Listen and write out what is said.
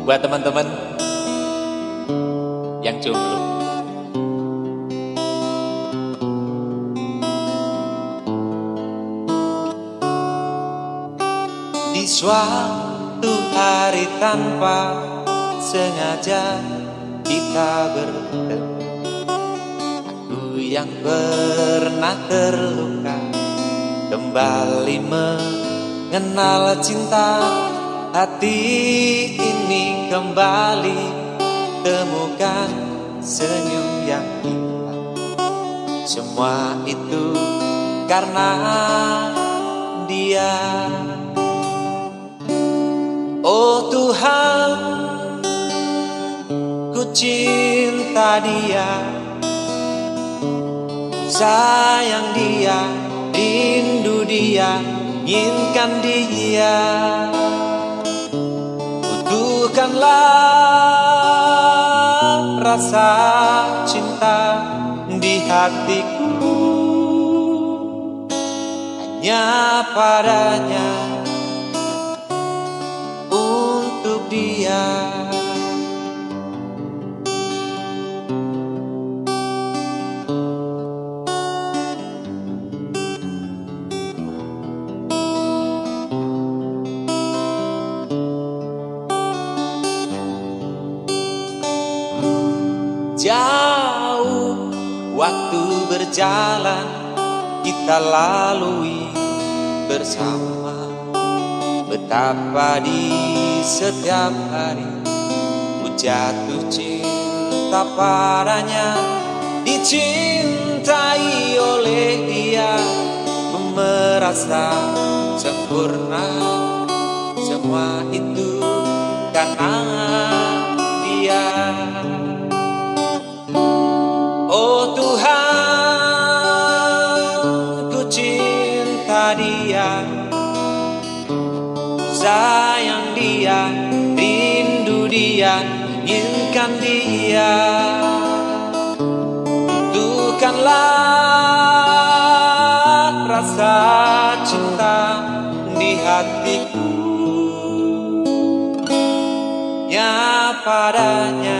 Buat teman-teman yang jomblo. Di suatu hari tanpa sengaja kita bertemu, aku yang pernah terluka kembali mengenal cinta. Hati ini kembali temukan senyum yang hilang. Semua itu karena dia. Oh Tuhan, ku cinta dia, sayang dia, rindu dia, inginkan dia. Butuhkanlah rasa cinta di hatiku, hanya padanya, untuk dia. Jauh waktu berjalan kita lalui bersama. Betapa di setiap hari ku jatuh cinta padanya, dicintai oleh dia. Ku merasa sempurna, semua itu karena dia. Oh Tuhan, ku cinta dia, sayang dia, rindu dia, inginkan dia. Butuhkanlah rasa cinta di hatiku, ya padanya,